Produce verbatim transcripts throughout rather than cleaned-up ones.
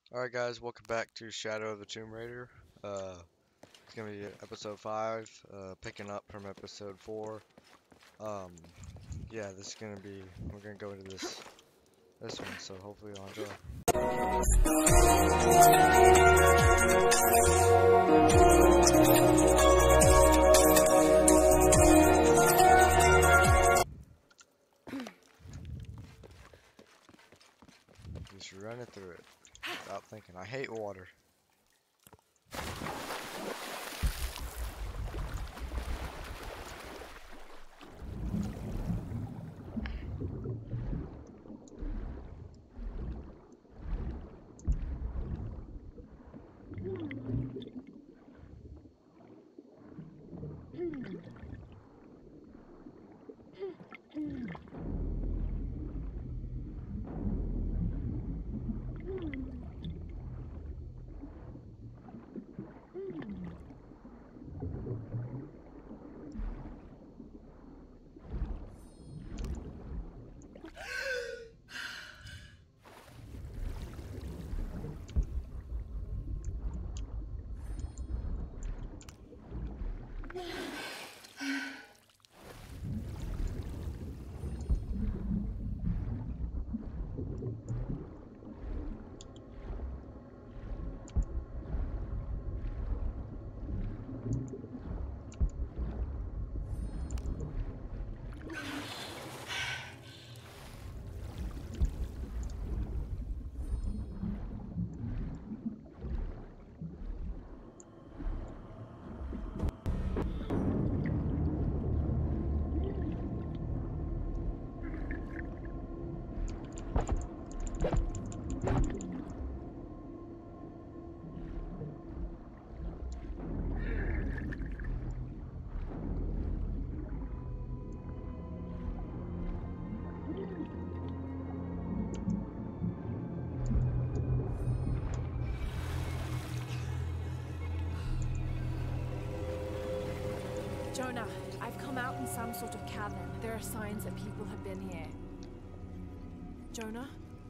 Alright guys, welcome back to Shadow of the Tomb Raider. Uh, it's gonna be episode five, uh, picking up from episode four. Um, yeah, this is gonna be, we're gonna go into this, this one, so hopefully you'll enjoy. Just running through it, without thinking. I hate water. Jonah, I've come out in some sort of cavern. There are signs that people have been here. Jonah?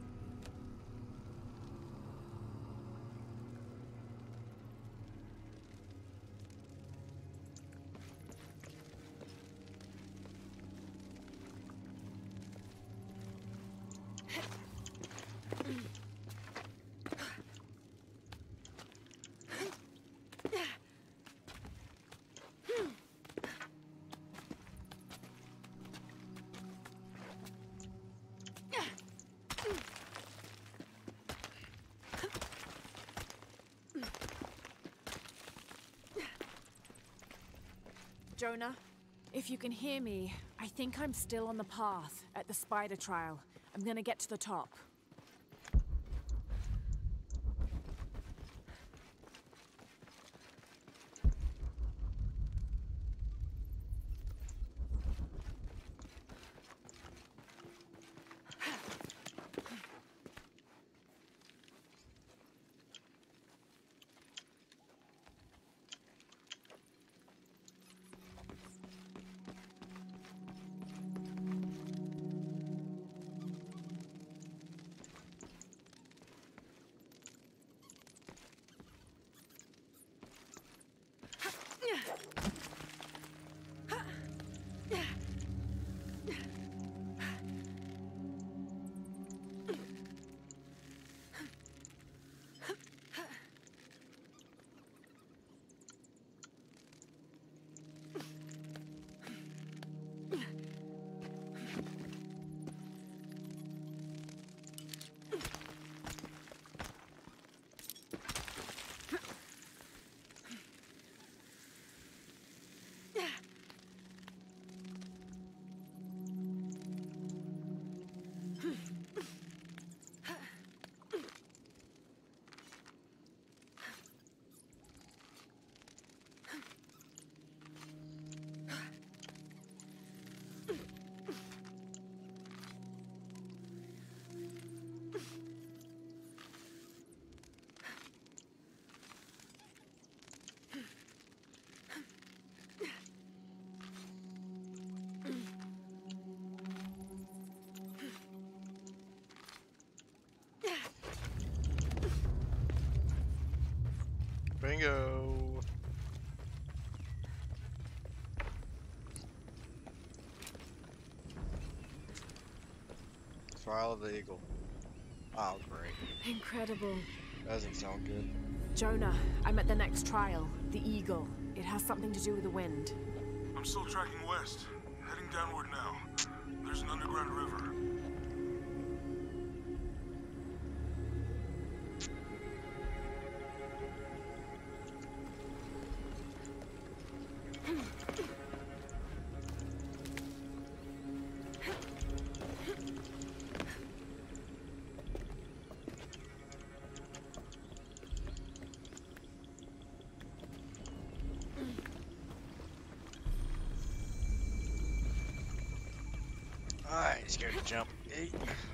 Jonah, if you can hear me, I think I'm still on the path at the spider trial. I'm gonna get to the top. Bingo. Trial of the Eagle. Oh, great. Incredible. Doesn't sound good. Jonah, I'm at the next trial, the Eagle. It has something to do with the wind. I'm still tracking west, heading downward now. There's an underground river. Alright, he's scared to jump. Eight.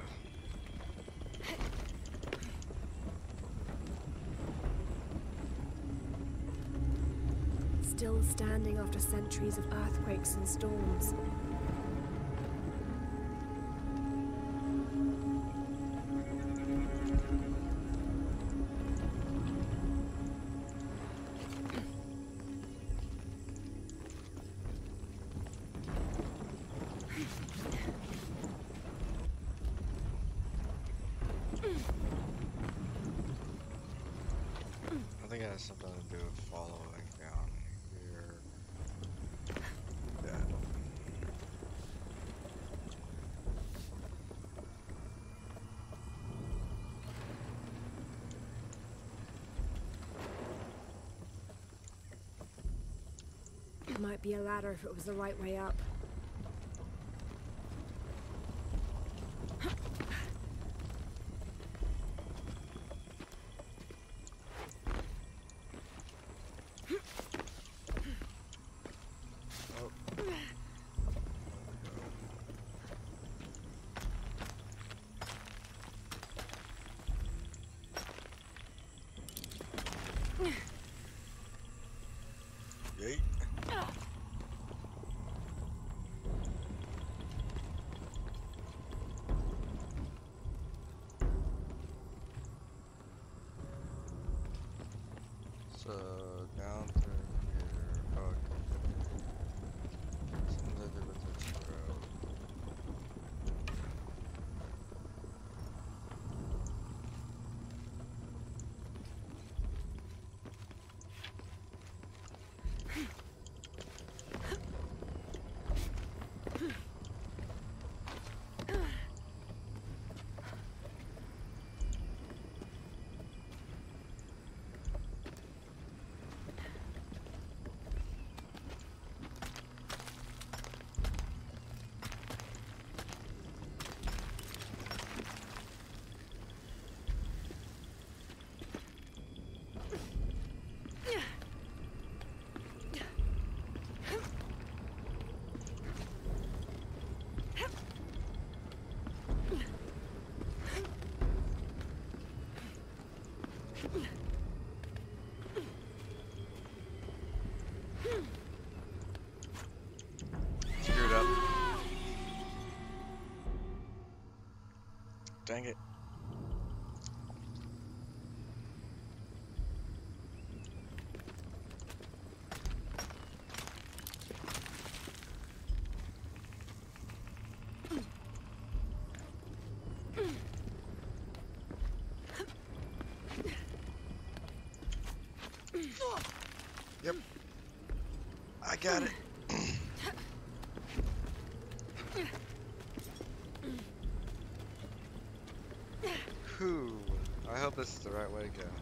Still standing after centuries of earthquakes and storms. I think it has something to do with following down here. Yeah. It might be a ladder if it was the right way up. Yeet. So down through here. Oh, okay. Something to do with this road. Screwed up. Dang it. Yep. I got it. Whew. I hope this is the right way to go.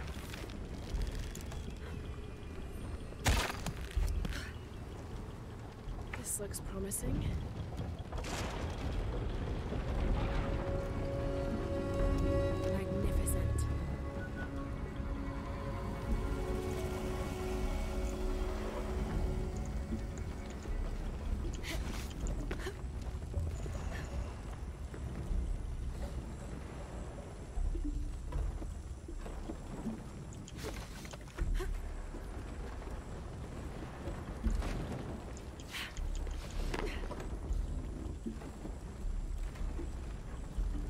This looks promising. Magnificent.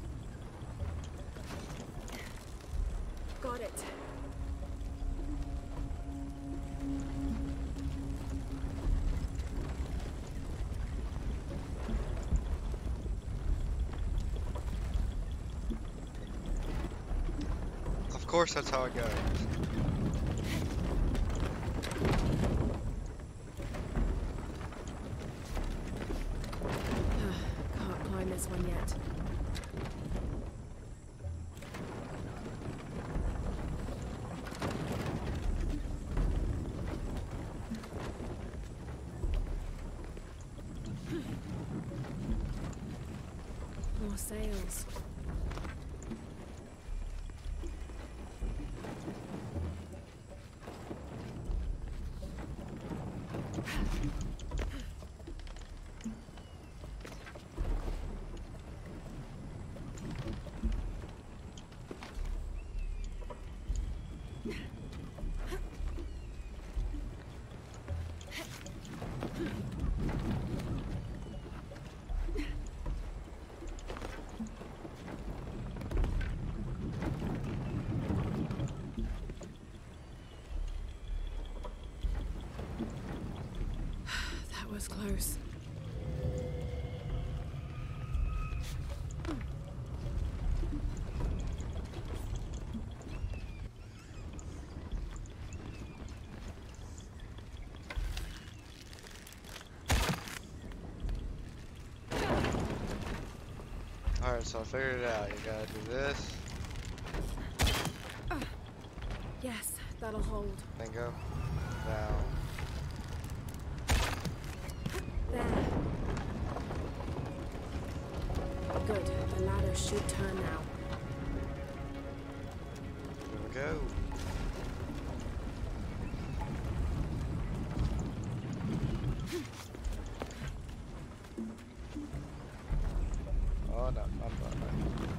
Got it. course, that's how it goes. Can't climb this one yet. More sails. That was close. Alright, so I figured it out. You gotta do this, Yes, that'll hold. then go down. There. Good. The ladder should turn now. There we go. Oh no, I'm not.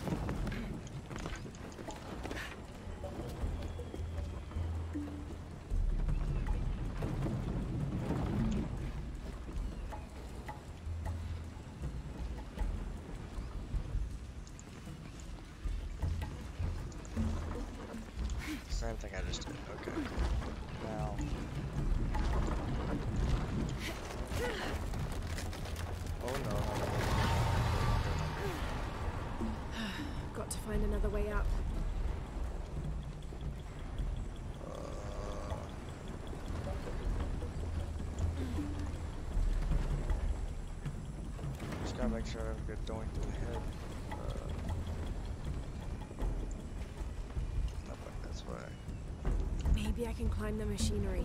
Same thing I just did. Okay. Now. Oh no. Got to find another way up. Uh, just gotta make sure I don't get doink to the head. Uh, not back this way. Maybe I can climb the machinery.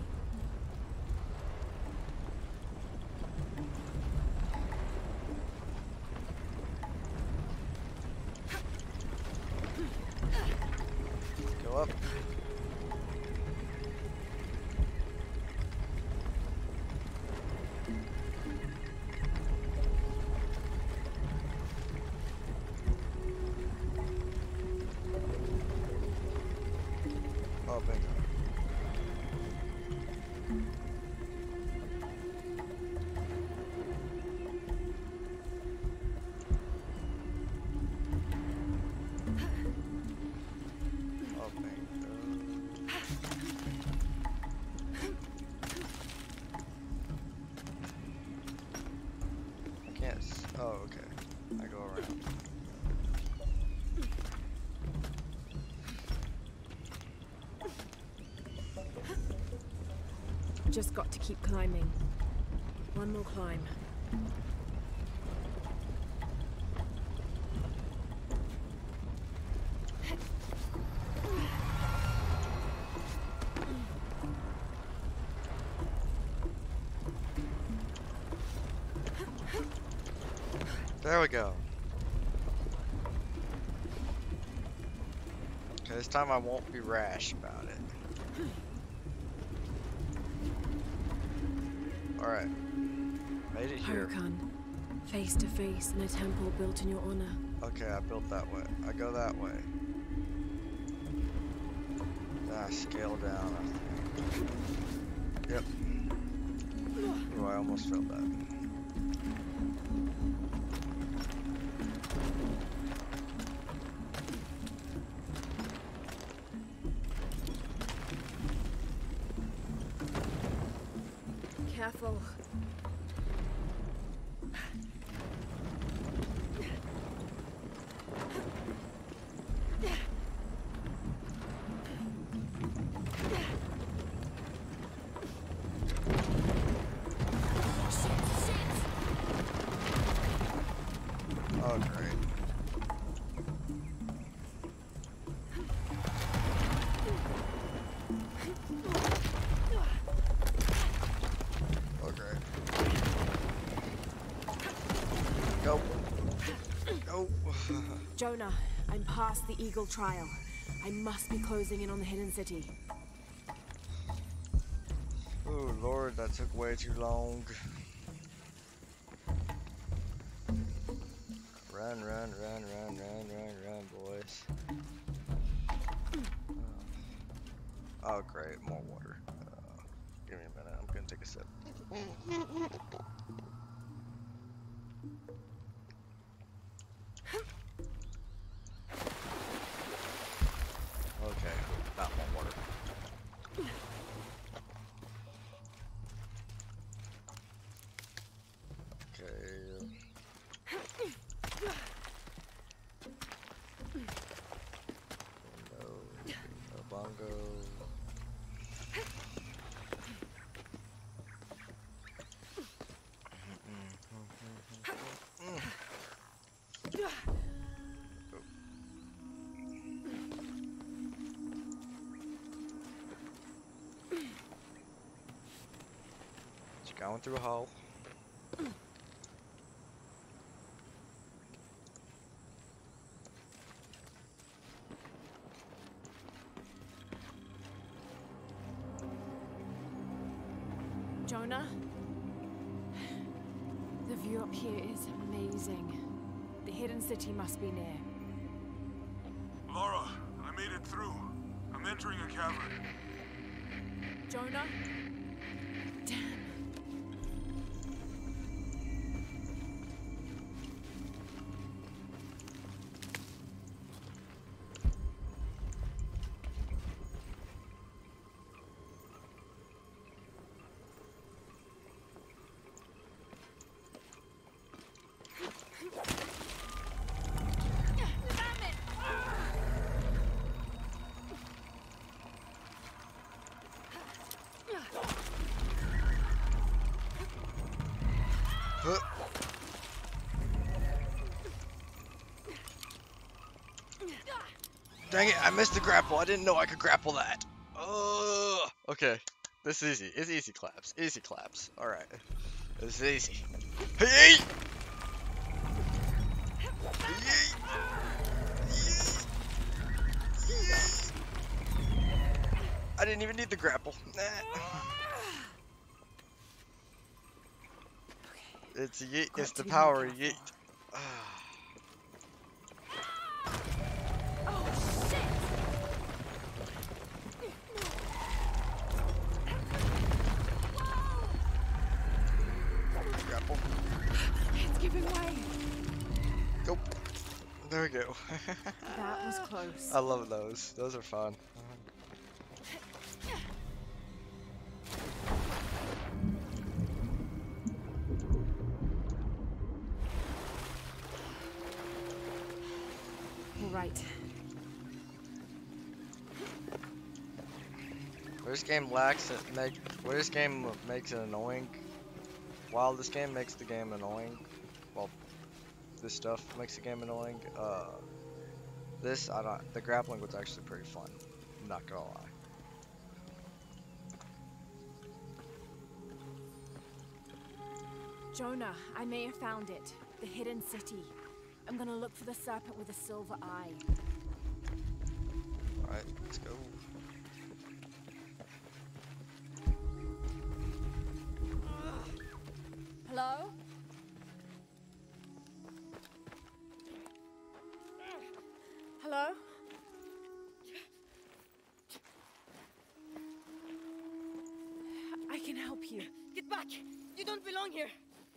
Go up. Oh, bingo. Oh, bingo. I can't. S oh, okay. I go around. Just got to keep climbing. One more climb. There we go. Okay, this time I won't be rash about it. Alright. Made it here. Huracan, face to face in a temple built in your honor. Okay, I built that way. I go that way. Then I scale down, I think. Yep. Ooh, I almost felt that. Careful. Jonah, I'm past the Eagle trial. I must be closing in on the hidden city. Oh Lord, that took way too long. Run, run, run, run, run, run, run, boys. Oh great, more water. Uh, give me a minute, I'm gonna take a sip. Okay, not more water. Okay. No, no bongo. Just going through a hole. Jonah? The view up here is amazing. The hidden city must be near. Lara, I made it through. I'm entering a cavern. Jonah? Damn. Huh. Dang it, I missed the grapple. I didn't know I could grapple that. Oh, okay. This is easy. It's easy claps. Easy claps. Alright. This is easy. Hey! I didn't even need the grapple. Nah. It's yeet. It's the power of yeet. Grapple. It's giving way. Nope. There we go. That was close. I love those. Those are fun. All right. Where this game lacks it make where this game makes it annoying. While this game makes the game annoying, well, this stuff makes the game annoying. Uh, this I don't. The grappling was actually pretty fun. I'm not gonna lie. Jonah, I may have found it. The hidden city. I'm gonna look for the serpent with a silver eye. Alright, let's go. Hello? Hello? I can help you. Get back! You don't belong here!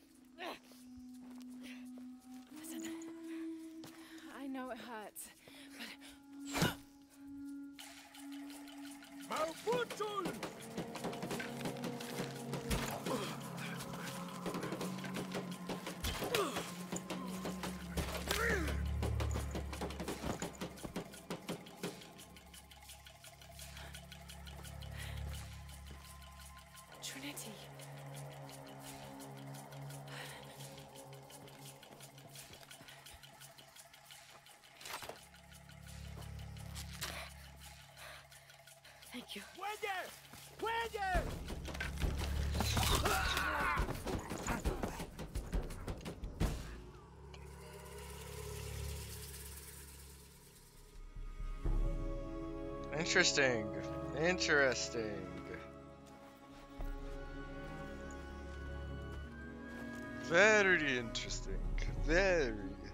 Listen, I know it hurts, but... Trinity. Thank you. Interesting. Interesting. Very interesting. Very.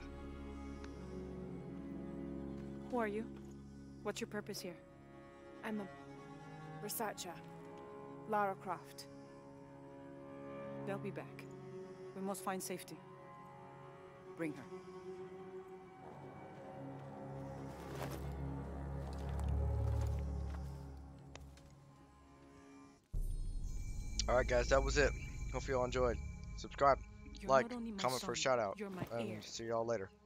Who are you? What's your purpose here? I'm a researcher. Lara Croft. They'll be back. We must find safety. Bring her. Alright guys, that was it. Hope you all enjoyed. Subscribe, You're like, not only my comment for a son, shout out, you're my heir. and see y'all later.